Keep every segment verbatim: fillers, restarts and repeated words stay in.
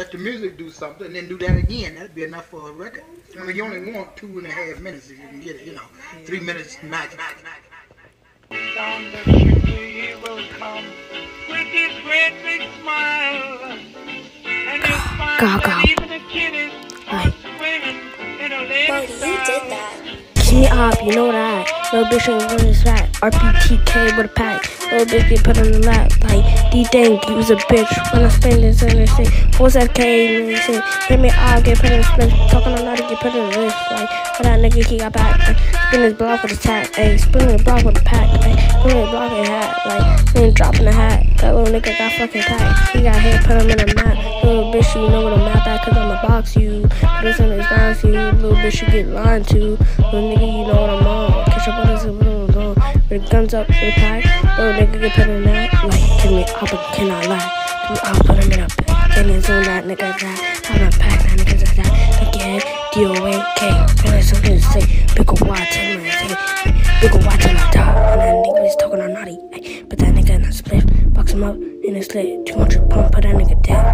let the music do something, and then do that again. That'd be enough for a record. I mean, you only want two and a half minutes if you can get it, you know. Three minutes max. Down the chimney he will come with his great big smile, and you'll find that even the kiddies are swimming in a lake. Bro, you did that. Kiss me up, you know that. Little bitch ain't running his fat. R P T K with a pack. Little bitch get put on the lap. Like, D think he was a bitch. When I spend this in this thing. four seven K and this thing. Hit me up, get put in the split. Talking on how to get put in the list. Like, for that nigga, he got back. Like, spin his block with a tack. Ayy, spin his block with a pack. Like, spin his block with a hat. Like, then dropping the hat. That little nigga got fucking packed. He got hit, put him in a map. Little bitch, you know what a map at, cause I'ma box you. Put this in his bounce you. Little bitch, you get lied to. Little nigga, you know what I'm on. Catch up on this and little dog. With the guns up to the pack. Little nigga get put in that. Like, kill me up and cannot lie. I'll put him in a pack. And it's on that nigga that. I'm not pack that nigga that that. Again, D O A K. Feeling something to say. Big ol' watch till I say. Big ol' watch till I die. And that nigga is talking on naughty. Ay, but that nigga in the split. Box him up in his slit. two hundred pump, put that nigga dead.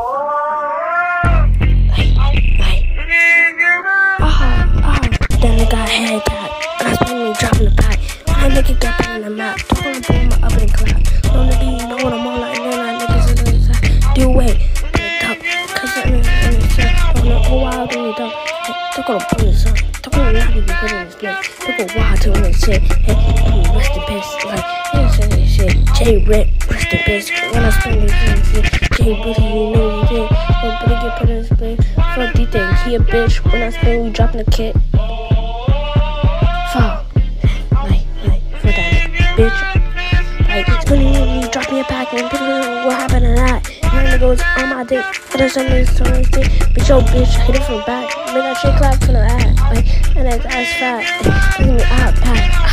Like, like. Oh, oh. That nigga got head tap. And I spin me dropping the pack. When that nigga got put on the map. Talking on pull my up and clap. Little nigga, you know what I'm on like. And then that nigga's in the side. Do away. Put it up. Cause that nigga in the side. Don't know who wild when you done. Talk on the police, son. Talk on the naughty, you put in his split. Talk on wild till they say, hey, I'm rest in peace. Like, you say this shit. J Rip, rest in peace. When I spend this shit, J Booty, you know you did. When Booty get put in his split. Fuck D thing, he a bitch. When I spend, we dropping the kit. Fall. Like, like, for that bitch. Like, spinning me, drop me a pack, and put it in, what happened to that? And then it goes on my dick. Put it on this, on this dick. Bitch, yo, bitch, hit it from back. Make that shit clap to the ass. Like, and that ass fat. Like, look at me out, pack.